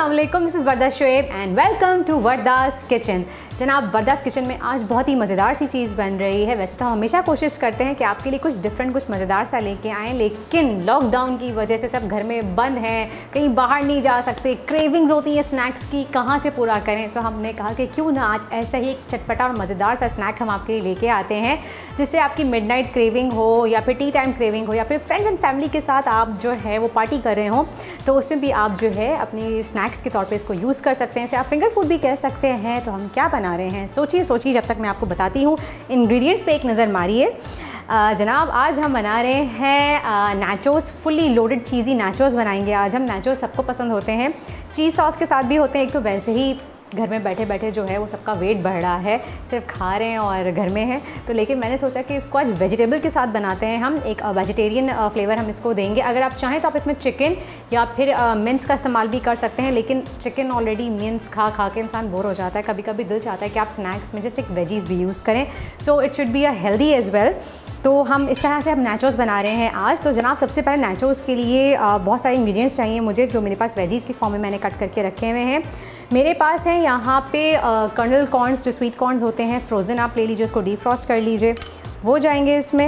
अस्सलाम वालेकुम, this is Warda Shoaib and welcome to Warda's kitchen. जनाब, वर्दास किचन में आज बहुत ही मज़ेदार सी चीज़ बन रही है। वैसे तो हम हमेशा कोशिश करते हैं कि आपके लिए कुछ डिफरेंट, कुछ मज़ेदार सा लेके आएँ, लेकिन लॉकडाउन की वजह से सब घर में बंद हैं, कहीं बाहर नहीं जा सकते, क्रेविंग्स होती हैं स्नैक्स की, कहाँ से पूरा करें। तो हमने कहा कि क्यों ना आज ऐसा ही एक चटपटा और मज़ेदार सा स्नैक हम आपके लिए लेके आते हैं, जिससे आपकी मिडनाइट क्रेविंग हो या फिर टी टाइम क्रेविंग हो या फिर फ्रेंड्स एंड फैमिली के साथ आप जो है वो पार्टी कर रहे हो, तो उसमें भी आप जो है अपनी स्नैक्स के तौर पे इसको यूज़ कर सकते हैं। इसे आप फिंगर फूड भी कह सकते हैं। तो हम क्या बना रहे हैं, सोचिए जब तक मैं आपको बताती हूँ। इंग्रेडिएंट्स पे एक नज़र मारिए। जनाब, आज हम बना रहे हैं nachos, fully loaded cheesy nachos बनाएंगे आज हम। नाचोस सबको पसंद होते हैं, चीज़ सॉस के साथ भी होते हैं। एक तो वैसे ही घर में बैठे बैठे जो है वो सबका वेट बढ़ रहा है, सिर्फ खा रहे हैं और घर में हैं, तो लेकिन मैंने सोचा कि इसको आज वेजिटेबल के साथ बनाते हैं हम। एक वेजिटेरियन फ्लेवर हम इसको देंगे। अगर आप चाहें तो आप इसमें चिकन या फिर मिन्स का इस्तेमाल भी कर सकते हैं, लेकिन चिकन ऑलरेडी मिन्स खा खा के इंसान बोर हो जाता है। कभी कभी दिल चाहता है कि आप स्नैक्स में जस्ट एक वेजीज़ भी यूज़ करें, so it should be a healthy as well. तो हम इस तरह से हम नाचोस बना रहे हैं आज। तो जनाब, सबसे पहले नाचोस के लिए बहुत सारे इंग्रेडिएंट्स चाहिए मुझे, जो मेरे पास वेजीज़ की फॉर्म में मैंने कट करके रखे हुए हैं। मेरे पास हैं यहाँ पे कर्नल कॉर्न्स, जो स्वीट कॉर्न्स होते हैं फ्रोज़न, आप ले लीजिए, उसको डीप फ्रॉस्ट कर लीजिए, वो जाएंगे इसमें,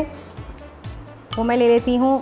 वो मैं ले लेती हूँ।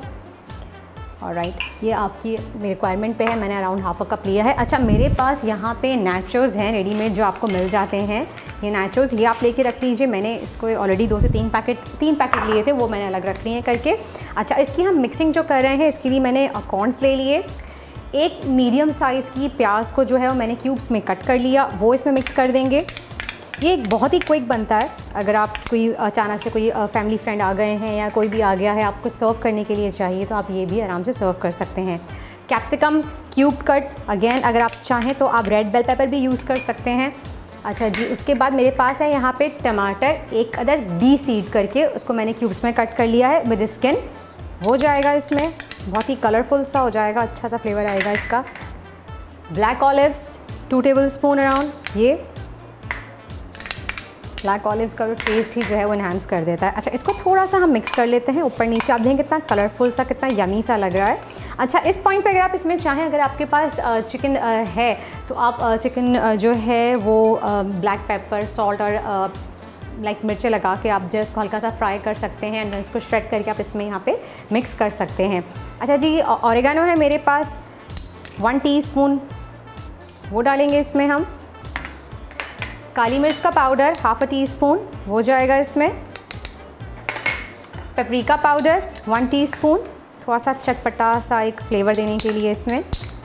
ऑलराइट, ये आपकी मेरी रिक्वायरमेंट पे है, मैंने अराउंड हाफ अ कप लिया है। अच्छा, मेरे पास यहाँ पे नाचोस हैं रेडीमेड, जो आपको मिल जाते हैं। ये नाचोस ये आप लेके रख लीजिए। मैंने इसको ऑलरेडी 2 से 3 पैकेट लिए थे, वो मैंने अलग रख लिए हैं करके। अच्छा, इसकी हम मिक्सिंग जो कर रहे हैं, इसके लिए मैंने कॉर्न्स ले लिए। एक मीडियम साइज़ की प्याज को जो है वो मैंने क्यूब्स में कट कर लिया, वो इसमें मिक्स कर देंगे। ये एक बहुत ही क्विक बनता है। अगर आप कोई अचानक से कोई फैमिली फ्रेंड आ गए हैं या कोई भी आ गया है, आपको सर्व करने के लिए चाहिए, तो आप ये भी आराम से सर्व कर सकते हैं। कैप्सिकम क्यूब कट, अगेन अगर आप चाहें तो आप रेड बेल पेपर भी यूज़ कर सकते हैं। अच्छा जी, उसके बाद मेरे पास है यहाँ पे टमाटर, एक अदर डी सीड करके, उसको मैंने क्यूब्स में कट कर लिया है विद स्किन, हो जाएगा इसमें। बहुत ही कलरफुल सा हो जाएगा, अच्छा सा फ्लेवर आएगा इसका। Black olives 2 tablespoon around. ये ब्लैक ऑलिव्स का जो टेस्ट ही जो है वो इन्हांस कर देता है। अच्छा, इसको थोड़ा सा हम मिक्स कर लेते हैं ऊपर नीचे। आप देखें कितना कलरफुल सा, कितना यमी सा लग रहा है। अच्छा, इस पॉइंट पे अगर आप इसमें चाहें, अगर आपके पास चिकन है तो आप चिकन जो है वो ब्लैक पेपर, सॉल्ट और मिर्चें लगा के आप जो इसको हल्का सा फ्राई कर सकते हैं, एंड इसको श्रेड करके आप इसमें यहाँ पे मिक्स कर सकते हैं। अच्छा जी, ऑरिगेनो है मेरे पास 1 टीस्पून, वो डालेंगे इसमें हम। काली मिर्च का पाउडर ½ टीस्पून, वो जाएगा इसमें। पेपरिका पाउडर 1 टीस्पून, थोड़ा सा चटपटा सा एक फ्लेवर देने के लिए इसमें।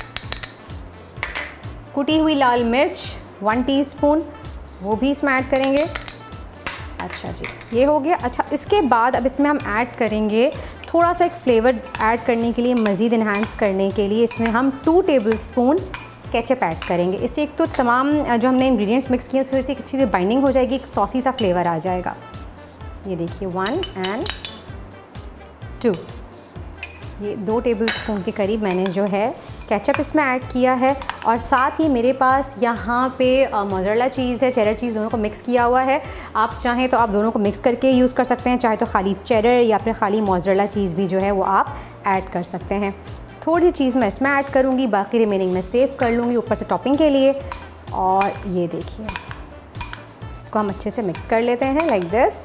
कुटी हुई लाल मिर्च 1 टीस्पून, वो भी इसमें ऐड करेंगे। अच्छा जी, ये हो गया। अच्छा, इसके बाद अब इसमें हम ऐड करेंगे थोड़ा सा एक फ्लेवर ऐड करने के लिए, मज़ीद इन्हांस करने के लिए, इसमें हम 2 टेबलस्पून केचप ऐड करेंगे। इससे एक तो तमाम जो हमने इंग्रेडिएंट्स मिक्स किए उससे एक अच्छी सी बाइंडिंग हो जाएगी, एक सॉसी सा फ्लेवर आ जाएगा। ये देखिए 1 and 2, ये 2 टेबलस्पून के करीब मैंने जो है केचप इसमें ऐड किया है। और साथ ही मेरे पास यहाँ पे मोज़रेला चीज़ है, चेडर चीज़, दोनों को मिक्स किया हुआ है। आप चाहें तो आप दोनों को मिक्स करके यूज़ कर सकते हैं, चाहे तो खाली चेडर या फिर खाली मोज़रेला चीज़ भी जो है वो आप ऐड कर सकते हैं। थोड़ी चीज़ मैं इसमें ऐड करूँगी, बाकी रिमेनिंग मैं सेव कर लूँगी ऊपर से टॉपिंग के लिए। और ये देखिए, इसको हम अच्छे से मिक्स कर लेते हैं लाइक दिस।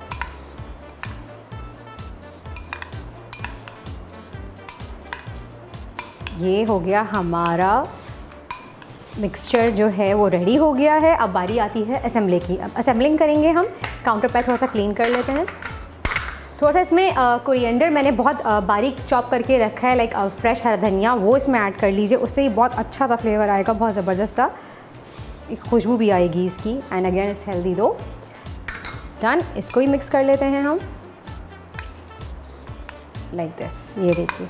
ये हो गया हमारा मिक्सचर जो है वो रेडी हो गया है। अब बारी आती है असेंबली की। अब असेंबलिंग करेंगे हम। काउंटर पर थोड़ा सा क्लीन कर लेते हैं। थोड़ा सा इसमें कोरिएंडर मैंने बहुत बारीक चॉप करके रखा है, लाइक फ्रेश हरा धनिया, वो इसमें ऐड कर लीजिए, उससे ही बहुत अच्छा सा फ्लेवर आएगा, बहुत ज़बरदस्त सा एक खुशबू भी आएगी इसकी। And again it's healthy too. Done, इसको ही मिक्स कर लेते हैं हम लाइक दिस। ये देखिए,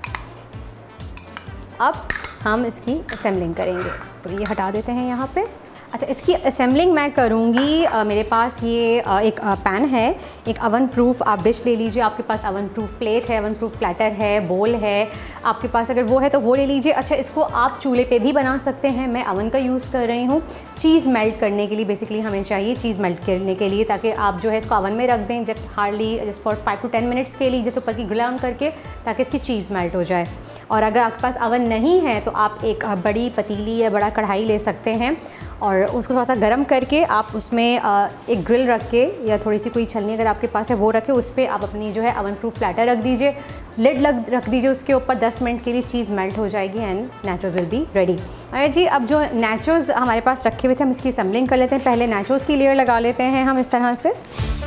अब हम इसकी असेंबलिंग करेंगे, तो ये हटा देते हैं यहाँ पे। अच्छा, इसकी असेंबलिंग मैं करूँगी। मेरे पास ये एक पैन है, एक अवन प्रूफ आप डिश ले लीजिए। आपके पास अवन प्रूफ प्लेट है, अवन प्रूफ प्लेटर है, बोल है, आपके पास अगर वो है तो वो ले लीजिए। अच्छा, इसको आप चूल्हे पे भी बना सकते हैं, मैं अवन का यूज़ कर रही हूँ। चीज़ मेल्ट करने के लिए बेसिकली हमें चाहिए, चीज़ मेल्ट करने के लिए, ताकि आप जो है इसको अवन में रख दें जब hardly just for 5 to 10 minutes के लिए, जैसे ऊपर की ग्रिल ऑन करके, ताकि इसकी चीज़ मेल्ट हो जाए। और अगर आपके पास अवन नहीं है तो आप एक बड़ी पतीली या बड़ा कढ़ाई ले सकते हैं और उसको थोड़ा सा गर्म करके आप उसमें एक ग्रिल रख के या थोड़ी सी कोई छलनी अगर आपके पास है वो रखें, उस पर आप अपनी जो है अवन प्रूफ प्लेटर रख दीजिए, लिड रख दीजिए उसके ऊपर। 10 मिनट के लिए चीज़ मेल्ट हो जाएगी and nachos will be ready. और जी अब जो नाचोस हमारे पास रखे हुए थे हम इसकी असेंबलिंग कर लेते हैं। पहले नाचोस की लेयर लगा लेते हैं हम इस तरह से।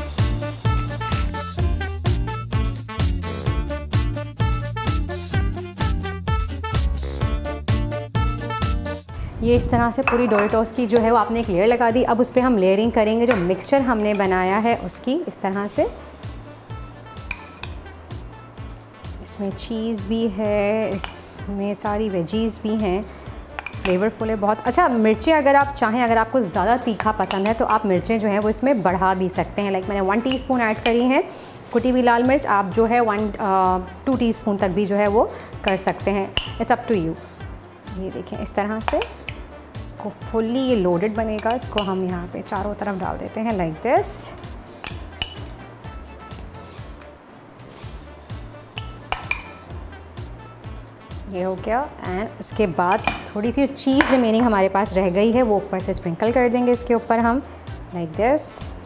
ये इस तरह से पूरी डोरिटोस की जो है वो आपने एक लेयर लगा दी। अब उस पर हम लेयरिंग करेंगे जो मिक्सचर हमने बनाया है उसकी, इस तरह से। इसमें चीज़ भी है, इसमें सारी वेजीज़ भी हैं, फ्लेवरफुल है बहुत। अच्छा, मिर्चें अगर आप चाहें, अगर आपको ज़्यादा तीखा पसंद है तो आप मिर्चें जो हैं वो इसमें बढ़ा भी सकते हैं। लाइक मैंने 1 टीस्पून ऐड करी हैं कुटी हुई लाल मिर्च, आप जो है 2 टीस्पून तक भी जो है वो कर सकते हैं, इट्स अप टू यू। ये देखें इस तरह से इसको फुल्ली ये लोडेड बनेगा। इसको हम यहाँ पे चारों तरफ डाल देते हैं लाइक दिस। ये हो गया एंड उसके बाद थोड़ी सी चीज़ रिमेनिंग हमारे पास रह गई है वो ऊपर से स्प्रिंकल कर देंगे इसके ऊपर हम like this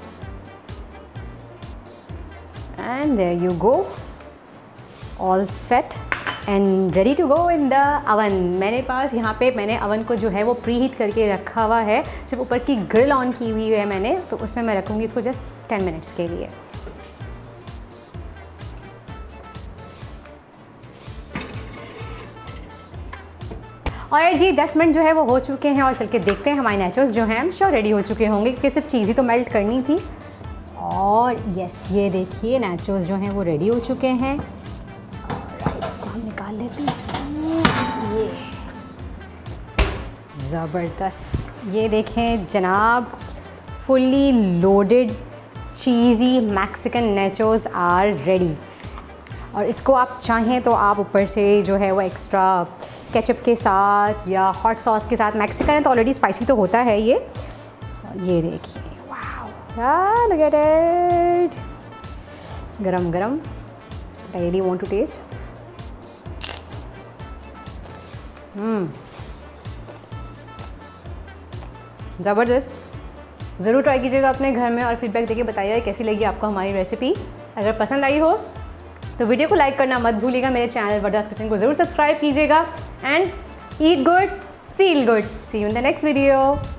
and there you go, all set and ready to go in the oven. मेरे पास यहाँ पे मैंने अवन को जो है वो प्री हीट करके रखा हुआ है, सिर्फ ऊपर की ग्रिल ऑन की हुई है मैंने, तो उसमें मैं रखूँगी इसको जस्ट 10 मिनट्स के लिए। और जी 10 मिनट जो है वो हो चुके हैं और चल के देखते हैं हमारे नाचोस जो हैं श्योर रेडी हो चुके होंगे क्योंकि सिर्फ चीज़ ही तो मेल्ट करनी थी। और यस, ये देखिए नाचोस जो हैं वो रेडी हो चुके हैं। इसको हम निकाल लेते हैं। ये ज़बरदस्त, ये देखें जनाब, fully loaded cheesy Mexican nachos are ready. और इसको आप चाहें तो आप ऊपर से जो है वो एक्स्ट्रा केचप के साथ या हॉट सॉस के साथ, मैक्सिकन है तो ऑलरेडी स्पाइसी तो होता है ये। और ये देखिए, वाओ, लुक एट इट, गरम गरम। I really want to taste. ज़बरदस्त, ज़रूर ट्राई कीजिएगा अपने घर में और फीडबैक देके बताइए कैसी लगी आपको हमारी रेसिपी। अगर पसंद आई हो तो वीडियो को लाइक करना मत भूलिएगा। मेरे चैनल वर्दास किचन को ज़रूर सब्सक्राइब कीजिएगा and eat good, feel good. See you in the next video.